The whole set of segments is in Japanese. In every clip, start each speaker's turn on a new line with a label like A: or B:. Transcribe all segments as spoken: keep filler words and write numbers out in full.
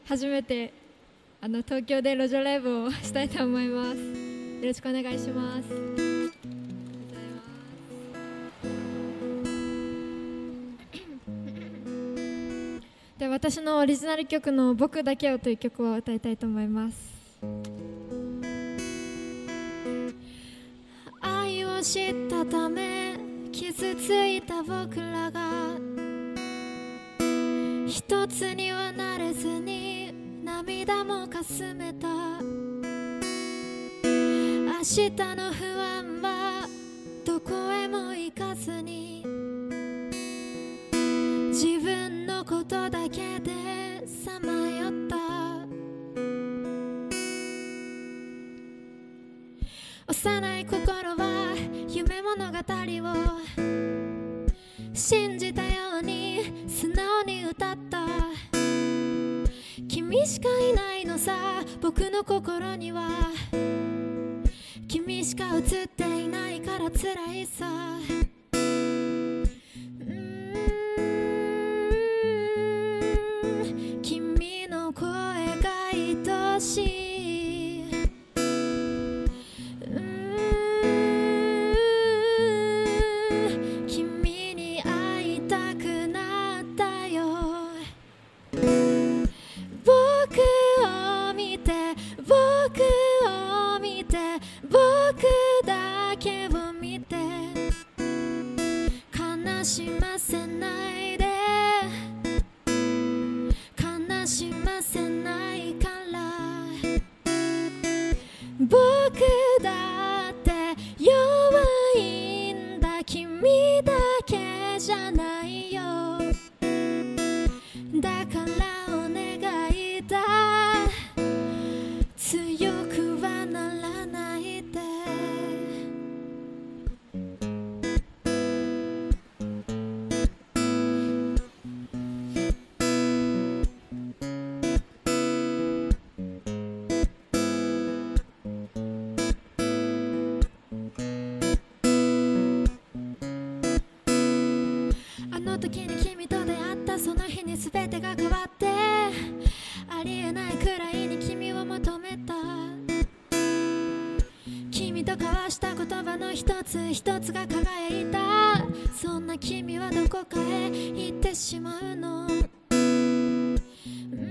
A: 初めてあの東京で路上ライブをしたいと思います。よろしくお願いします。で、私のオリジナル曲の僕だけをという曲を歌いたいと思います。愛を知ったため傷ついた僕らが一つにはなれずに涙もかすめた。明日の不安はどこへも行かずに自分のことだけでさまよった。幼い心は夢物語を信じたように素直に歌った。君しかいないのさ、僕の心には。君しか映っていないから辛いさ。うーん、君の声が愛しい。うーん、君に会いたくなったよ。僕を見て、僕を見て、僕だけを見て、悲しませないで、悲しませないから。僕だって弱いんだ、君だけじゃないよ。だからお願いだ、強くはならないで。あの時に君と出会ったその日に全てが変わって、ありえないくらいに君を求めた。君と交わした言葉の一つ一つが輝いた。そんな君はどこかへ行ってしまうの。うー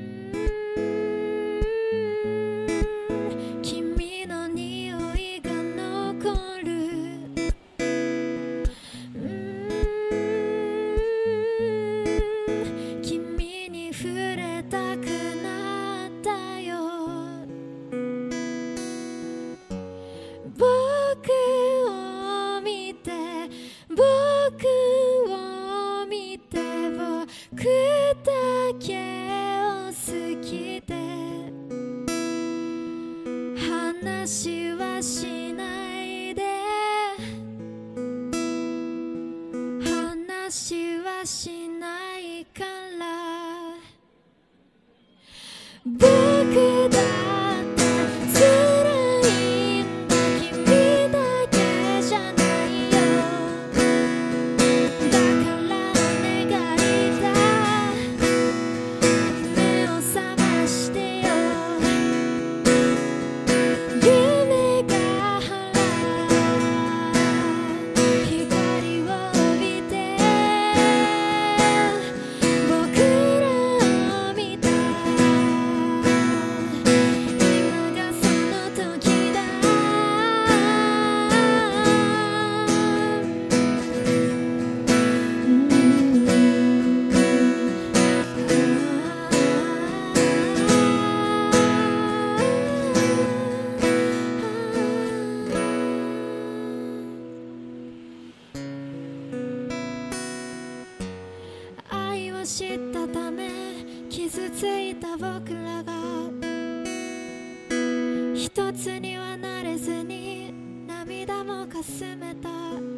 A: ん、君の匂いが残る。うーん、君に触れたくなったよ。僕を見て、僕を見て、僕だけを好きで話はしないで、話はしないから。僕だって辛いんだ、君だけじゃないよ。だからお願いだ、目を覚ましてよ。夢がほら光を帯びて、僕らを見た。今がその時だ。愛を知ったため傷ついた僕らが一つにはなれずに涙もかすめた。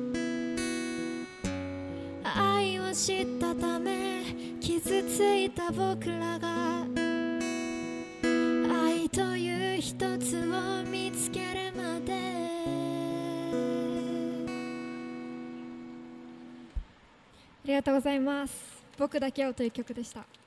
A: 愛を知ったため傷ついた僕らが愛という一つを見つけるまで。ありがとうございます。僕だけをという曲でした。